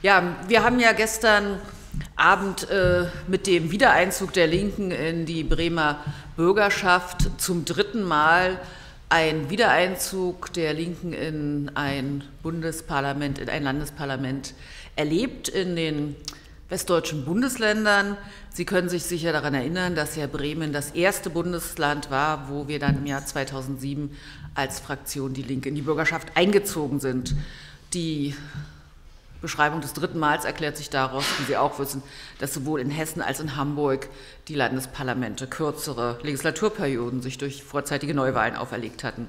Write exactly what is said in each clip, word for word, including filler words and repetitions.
Ja, wir haben ja gestern Abend äh, mit dem Wiedereinzug der Linken in die Bremer Bürgerschaft zum dritten Mal einen Wiedereinzug der Linken in ein Bundesparlament, in ein Landesparlament erlebt in den westdeutschen Bundesländern. Sie können sich sicher daran erinnern, dass ja Bremen das erste Bundesland war, wo wir dann im Jahr zweitausendsieben als Fraktion Die Linke in die Bürgerschaft eingezogen sind. Die Beschreibung des dritten Mals erklärt sich daraus, wie Sie auch wissen, dass sowohl in Hessen als in Hamburg die Landesparlamente kürzere Legislaturperioden sich durch vorzeitige Neuwahlen auferlegt hatten.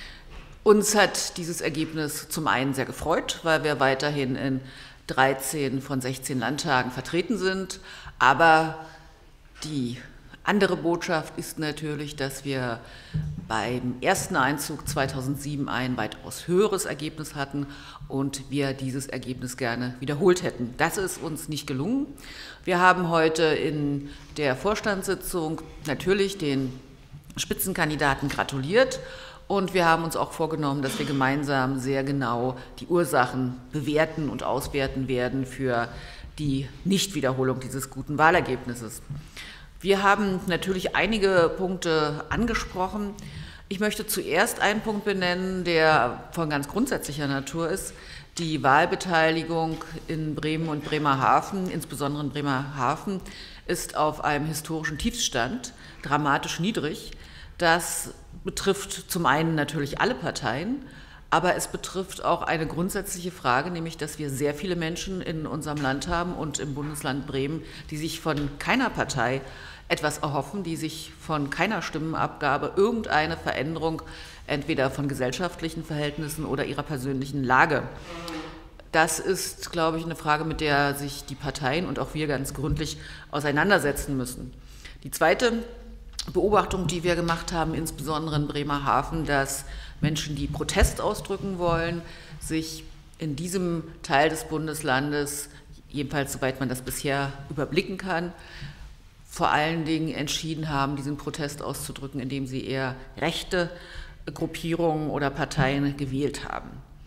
Uns hat dieses Ergebnis zum einen sehr gefreut, weil wir weiterhin in dreizehn von sechzehn Landtagen vertreten sind, aber die andere Botschaft ist natürlich, dass wir beim ersten Einzug zweitausendsieben ein weitaus höheres Ergebnis hatten und wir dieses Ergebnis gerne wiederholt hätten. Das ist uns nicht gelungen. Wir haben heute in der Vorstandssitzung natürlich den Spitzenkandidaten gratuliert und wir haben uns auch vorgenommen, dass wir gemeinsam sehr genau die Ursachen bewerten und auswerten werden für die Nichtwiederholung dieses guten Wahlergebnisses. Wir haben natürlich einige Punkte angesprochen. Ich möchte zuerst einen Punkt benennen, der von ganz grundsätzlicher Natur ist. Die Wahlbeteiligung in Bremen und Bremerhaven, insbesondere in Bremerhaven, ist auf einem historischen Tiefstand, dramatisch niedrig. Das betrifft zum einen natürlich alle Parteien, aber es betrifft auch eine grundsätzliche Frage, nämlich dass wir sehr viele Menschen in unserem Land haben und im Bundesland Bremen, die sich von keiner Partei etwas erhoffen, die sich von keiner Stimmenabgabe irgendeine Veränderung entweder von gesellschaftlichen Verhältnissen oder ihrer persönlichen Lage. Das ist, glaube ich, eine Frage, mit der sich die Parteien und auch wir ganz gründlich auseinandersetzen müssen. Die zweite Beobachtung, die wir gemacht haben, insbesondere in Bremerhaven, dass Menschen, die Protest ausdrücken wollen, sich in diesem Teil des Bundeslandes, jedenfalls soweit man das bisher überblicken kann, vor allen Dingen entschieden haben, diesen Protest auszudrücken, indem sie eher rechte Gruppierungen oder Parteien gewählt haben.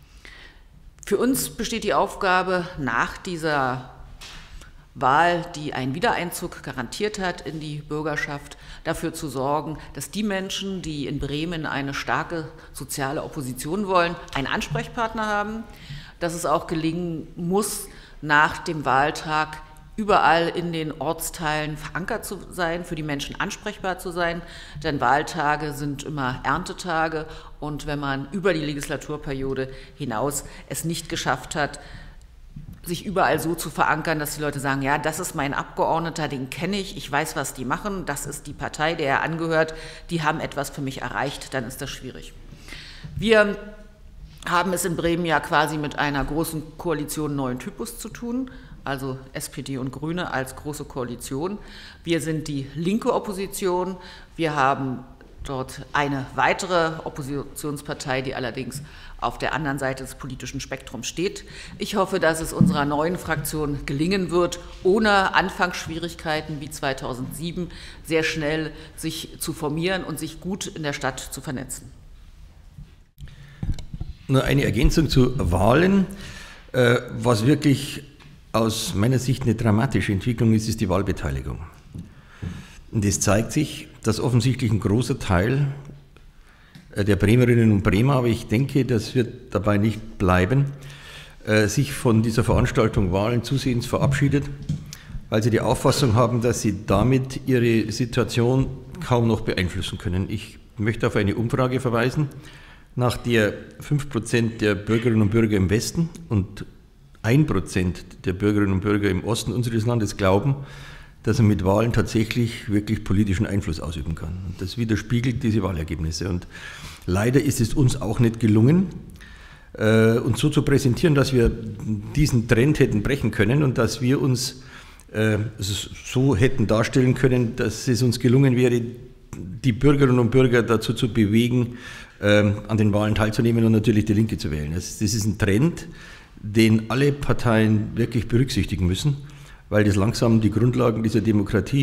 Für uns besteht die Aufgabe, nach dieser Wahl, die einen Wiedereinzug garantiert hat in die Bürgerschaft, dafür zu sorgen, dass die Menschen, die in Bremen eine starke soziale Opposition wollen, einen Ansprechpartner haben, dass es auch gelingen muss, nach dem Wahltag überall in den Ortsteilen verankert zu sein, für die Menschen ansprechbar zu sein, denn Wahltage sind immer Erntetage und wenn man über die Legislaturperiode hinaus es nicht geschafft hat, sich überall so zu verankern, dass die Leute sagen, ja, das ist mein Abgeordneter, den kenne ich, ich weiß, was die machen, das ist die Partei, der er angehört, die haben etwas für mich erreicht, dann ist das schwierig. Wir haben es in Bremen ja quasi mit einer großen Koalition neuen Typus zu tun, also S P D und Grüne als große Koalition. Wir sind die linke Opposition, wir haben dort eine weitere Oppositionspartei, die allerdings auf der anderen Seite des politischen Spektrums steht. Ich hoffe, dass es unserer neuen Fraktion gelingen wird, ohne Anfangsschwierigkeiten wie zweitausendsieben sehr schnell sich zu formieren und sich gut in der Stadt zu vernetzen. Nur eine Ergänzung zu Wahlen. Was wirklich aus meiner Sicht eine dramatische Entwicklung ist, ist die Wahlbeteiligung. Und es zeigt sich, dass offensichtlich ein großer Teil der Bremerinnen und Bremer, aber ich denke, das wird dabei nicht bleiben, sich von dieser Veranstaltung Wahlen zusehends verabschiedet, weil sie die Auffassung haben, dass sie damit ihre Situation kaum noch beeinflussen können. Ich möchte auf eine Umfrage verweisen, nach der fünf Prozent der Bürgerinnen und Bürger im Westen und ein Prozent der Bürgerinnen und Bürger im Osten unseres Landes glauben, dass er mit Wahlen tatsächlich wirklich politischen Einfluss ausüben kann. Und das widerspiegelt diese Wahlergebnisse. Und leider ist es uns auch nicht gelungen, äh, uns so zu präsentieren, dass wir diesen Trend hätten brechen können und dass wir uns äh, so hätten darstellen können, dass es uns gelungen wäre, die Bürgerinnen und Bürger dazu zu bewegen, äh, an den Wahlen teilzunehmen und natürlich die Linke zu wählen. Das, das ist ein Trend, den alle Parteien wirklich berücksichtigen müssen, weil das langsam die Grundlagen dieser Demokratie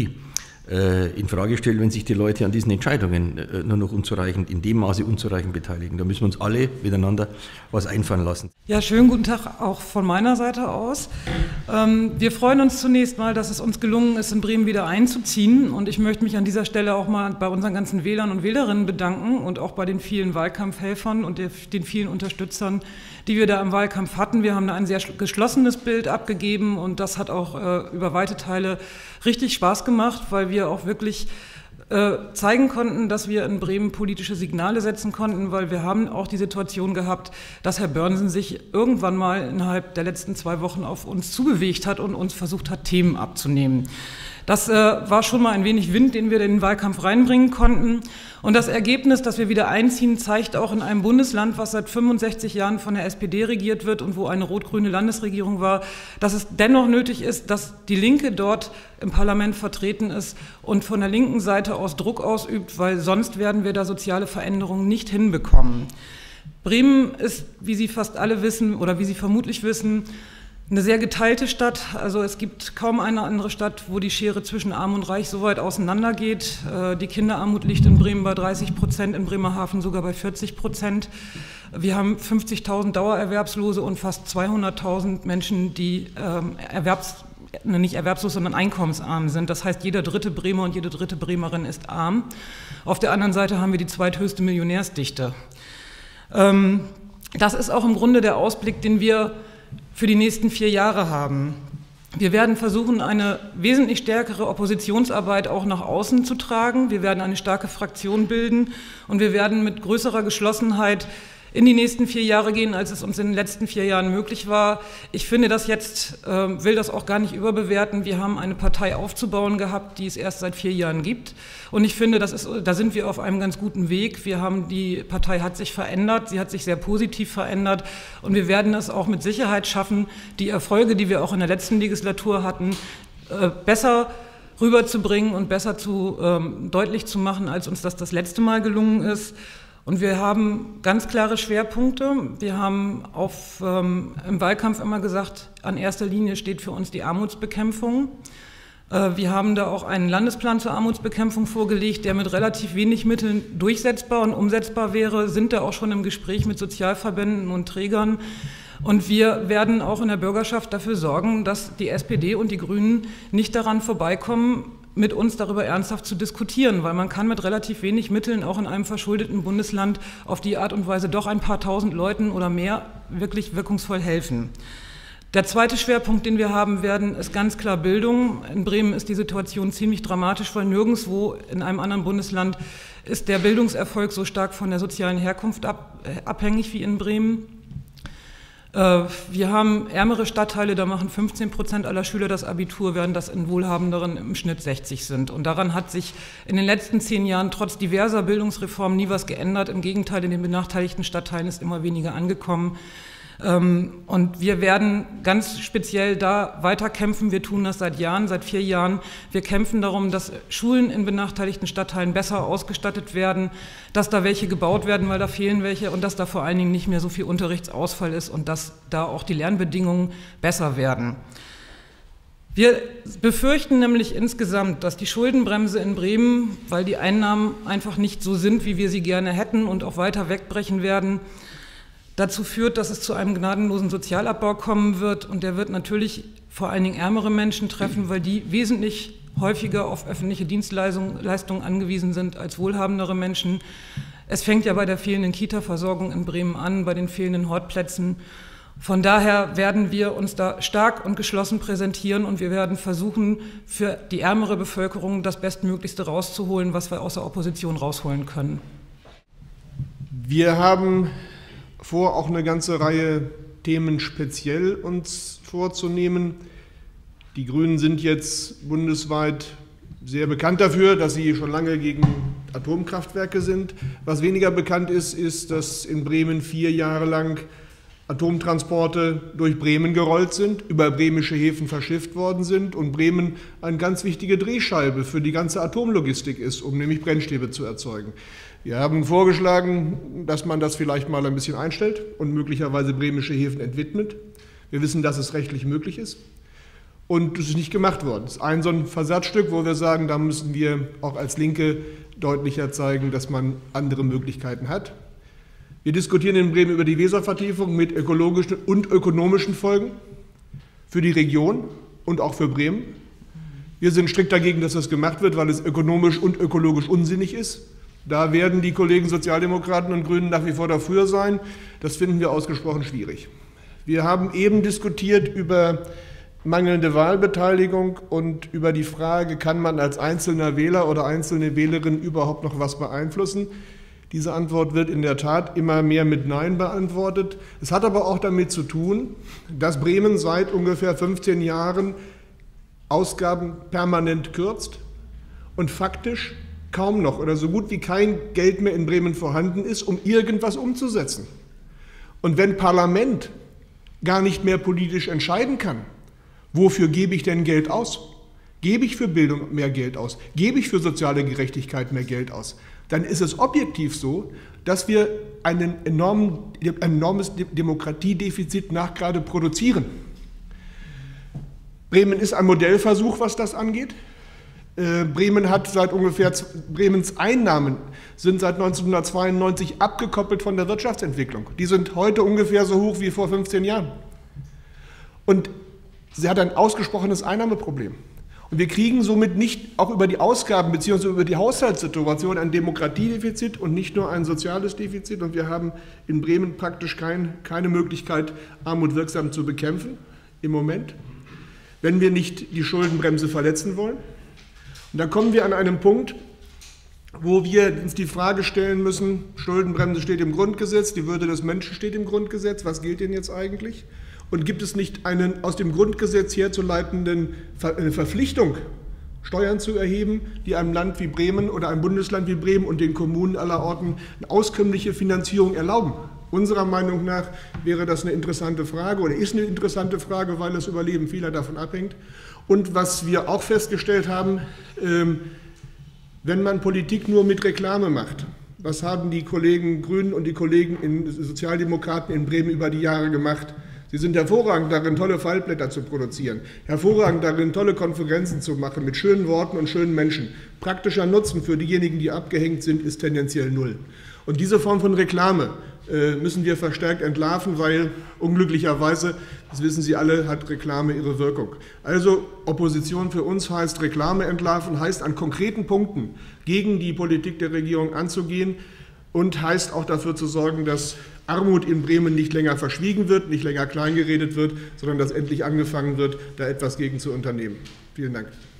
in Frage stellt, wenn sich die Leute an diesen Entscheidungen nur noch unzureichend, in dem Maße unzureichend beteiligen. Da müssen wir uns alle miteinander was einfallen lassen. Ja, schönen guten Tag auch von meiner Seite aus. Wir freuen uns zunächst mal, dass es uns gelungen ist, in Bremen wieder einzuziehen. Und ich möchte mich an dieser Stelle auch mal bei unseren ganzen Wählern und Wählerinnen bedanken und auch bei den vielen Wahlkampfhelfern und den vielen Unterstützern, die wir da im Wahlkampf hatten. Wir haben da ein sehr geschlossenes Bild abgegeben und das hat auch äh, über weite Teile richtig Spaß gemacht, weil wir auch wirklich äh, zeigen konnten, dass wir in Bremen politische Signale setzen konnten, weil wir haben auch die Situation gehabt, dass Herr Börnsen sich irgendwann mal innerhalb der letzten zwei Wochen auf uns zubewegt hat und uns versucht hat, Themen abzunehmen. Das äh, war schon mal ein wenig Wind, den wir in den Wahlkampf reinbringen konnten. Und das Ergebnis, dass wir wieder einziehen, zeigt auch in einem Bundesland, was seit fünfundsechzig Jahren von der S P D regiert wird und wo eine rot-grüne Landesregierung war, dass es dennoch nötig ist, dass die Linke dort im Parlament vertreten ist und von der linken Seite aus Druck ausübt, weil sonst werden wir da soziale Veränderungen nicht hinbekommen. Bremen ist, wie Sie fast alle wissen oder wie Sie vermutlich wissen, eine sehr geteilte Stadt. Also es gibt kaum eine andere Stadt, wo die Schere zwischen Arm und Reich so weit auseinander geht. Die Kinderarmut liegt in Bremen bei dreißig Prozent, in Bremerhaven sogar bei vierzig Prozent. Wir haben fünfzigtausend Dauererwerbslose und fast zweihunderttausend Menschen, die ähm, erwerbs, nicht erwerbslos, sondern einkommensarm sind. Das heißt, jeder dritte Bremer und jede dritte Bremerin ist arm. Auf der anderen Seite haben wir die zweithöchste Millionärsdichte. Ähm, das ist auch im Grunde der Ausblick, den wir für die nächsten vier Jahre haben. Wir werden versuchen, eine wesentlich stärkere Oppositionsarbeit auch nach außen zu tragen. Wir werden eine starke Fraktion bilden und wir werden mit größerer Geschlossenheit in die nächsten vier Jahre gehen, als es uns in den letzten vier Jahren möglich war. Ich finde das jetzt, äh, will das auch gar nicht überbewerten. Wir haben eine Partei aufzubauen gehabt, die es erst seit vier Jahren gibt. Und ich finde, das ist, da sind wir auf einem ganz guten Weg. Wir haben, die Partei hat sich verändert, sie hat sich sehr positiv verändert. Und wir werden es auch mit Sicherheit schaffen, die Erfolge, die wir auch in der letzten Legislatur hatten, äh, besser rüberzubringen und besser zu, ähm, deutlich zu machen, als uns das das letzte Mal gelungen ist. Und wir haben ganz klare Schwerpunkte. Wir haben auf, ähm, im Wahlkampf immer gesagt, an erster Linie steht für uns die Armutsbekämpfung. Äh, wir haben da auch einen Landesplan zur Armutsbekämpfung vorgelegt, der mit relativ wenig Mitteln durchsetzbar und umsetzbar wäre, sind da auch schon im Gespräch mit Sozialverbänden und Trägern. Und wir werden auch in der Bürgerschaft dafür sorgen, dass die S P D und die Grünen nicht daran vorbeikommen, mit uns darüber ernsthaft zu diskutieren, weil man kann mit relativ wenig Mitteln auch in einem verschuldeten Bundesland auf die Art und Weise doch ein paar tausend Leuten oder mehr wirklich wirkungsvoll helfen. Der zweite Schwerpunkt, den wir haben werden, ist ganz klar Bildung. In Bremen ist die Situation ziemlich dramatisch, weil nirgendwo in einem anderen Bundesland ist der Bildungserfolg so stark von der sozialen Herkunft ab, äh, abhängig wie in Bremen. Wir haben ärmere Stadtteile, da machen fünfzehn Prozent aller Schüler das Abitur, während das in wohlhabenderen im Schnitt sechzig sind. Und daran hat sich in den letzten zehn Jahren trotz diverser Bildungsreformen nie was geändert. Im Gegenteil, in den benachteiligten Stadtteilen ist immer weniger angekommen. Und wir werden ganz speziell da weiterkämpfen. Wir tun das seit Jahren, seit vier Jahren. Wir kämpfen darum, dass Schulen in benachteiligten Stadtteilen besser ausgestattet werden, dass da welche gebaut werden, weil da fehlen welche und dass da vor allen Dingen nicht mehr so viel Unterrichtsausfall ist und dass da auch die Lernbedingungen besser werden. Wir befürchten nämlich insgesamt, dass die Schuldenbremse in Bremen, weil die Einnahmen einfach nicht so sind, wie wir sie gerne hätten und auch weiter wegbrechen werden, dazu führt, dass es zu einem gnadenlosen Sozialabbau kommen wird. Und der wird natürlich vor allen Dingen ärmere Menschen treffen, weil die wesentlich häufiger auf öffentliche Dienstleistungen angewiesen sind als wohlhabendere Menschen. Es fängt ja bei der fehlenden Kita-Versorgung in Bremen an, bei den fehlenden Hortplätzen. Von daher werden wir uns da stark und geschlossen präsentieren und wir werden versuchen, für die ärmere Bevölkerung das Bestmöglichste rauszuholen, was wir aus der Opposition rausholen können. Wir haben vor, auch eine ganze Reihe Themen speziell uns vorzunehmen. Die Grünen sind jetzt bundesweit sehr bekannt dafür, dass sie schon lange gegen Atomkraftwerke sind. Was weniger bekannt ist, ist, dass in Bremen vier Jahre lang Atomtransporte durch Bremen gerollt sind, über bremische Häfen verschifft worden sind und Bremen eine ganz wichtige Drehscheibe für die ganze Atomlogistik ist, um nämlich Brennstäbe zu erzeugen. Wir haben vorgeschlagen, dass man das vielleicht mal ein bisschen einstellt und möglicherweise bremische Häfen entwidmet. Wir wissen, dass es rechtlich möglich ist. Und das ist nicht gemacht worden. Das ist ein so ein Versatzstück, wo wir sagen, da müssen wir auch als Linke deutlicher zeigen, dass man andere Möglichkeiten hat. Wir diskutieren in Bremen über die Weservertiefung mit ökologischen und ökonomischen Folgen für die Region und auch für Bremen. Wir sind strikt dagegen, dass das gemacht wird, weil es ökonomisch und ökologisch unsinnig ist. Da werden die Kollegen Sozialdemokraten und Grünen nach wie vor dafür sein. Das finden wir ausgesprochen schwierig. Wir haben eben diskutiert über mangelnde Wahlbeteiligung und über die Frage, kann man als einzelner Wähler oder einzelne Wählerin überhaupt noch was beeinflussen? Diese Antwort wird in der Tat immer mehr mit Nein beantwortet. Es hat aber auch damit zu tun, dass Bremen seit ungefähr fünfzehn Jahren Ausgaben permanent kürzt und faktisch kaum noch oder so gut wie kein Geld mehr in Bremen vorhanden ist, um irgendwas umzusetzen. Und wenn Parlament gar nicht mehr politisch entscheiden kann, wofür gebe ich denn Geld aus? Gebe ich für Bildung mehr Geld aus? Gebe ich für soziale Gerechtigkeit mehr Geld aus? Dann ist es objektiv so, dass wir einen enormen, ein enormes Demokratiedefizit nachgerade produzieren. Bremen ist ein Modellversuch, was das angeht. Äh, Bremen hat seit ungefähr, Bremens Einnahmen sind seit neunzehnhundertzweiundneunzig abgekoppelt von der Wirtschaftsentwicklung. Die sind heute ungefähr so hoch wie vor fünfzehn Jahren. Und sie hat ein ausgesprochenes Einnahmeproblem. Und wir kriegen somit nicht auch über die Ausgaben bzw. über die Haushaltssituation ein Demokratiedefizit und nicht nur ein soziales Defizit. Und wir haben in Bremen praktisch kein, keine Möglichkeit, Armut wirksam zu bekämpfen im Moment, wenn wir nicht die Schuldenbremse verletzen wollen. Und da kommen wir an einen Punkt, wo wir uns die Frage stellen müssen, Schuldenbremse steht im Grundgesetz, die Würde des Menschen steht im Grundgesetz, was gilt denn jetzt eigentlich? Und gibt es nicht einen aus dem Grundgesetz herzuleitenden eine Verpflichtung, Steuern zu erheben, die einem Land wie Bremen oder einem Bundesland wie Bremen und den Kommunen aller Orten eine auskömmliche Finanzierung erlauben? Unserer Meinung nach wäre das eine interessante Frage oder ist eine interessante Frage, weil das Überleben vieler davon abhängt. Und was wir auch festgestellt haben, ähm, wenn man Politik nur mit Reklame macht, was haben die Kollegen Grünen und die Kollegen in Sozialdemokraten in Bremen über die Jahre gemacht? Sie sind hervorragend darin, tolle Faltblätter zu produzieren, hervorragend darin, tolle Konferenzen zu machen mit schönen Worten und schönen Menschen. Praktischer Nutzen für diejenigen, die abgehängt sind, ist tendenziell null. Und diese Form von Reklame äh, müssen wir verstärkt entlarven, weil unglücklicherweise, das wissen Sie alle, hat Reklame ihre Wirkung. Also Opposition für uns heißt Reklame entlarven, heißt an konkreten Punkten gegen die Politik der Regierung anzugehen und heißt auch dafür zu sorgen, dass Armut in Bremen nicht länger verschwiegen wird, nicht länger kleingeredet wird, sondern dass endlich angefangen wird, da etwas gegen zu unternehmen. Vielen Dank.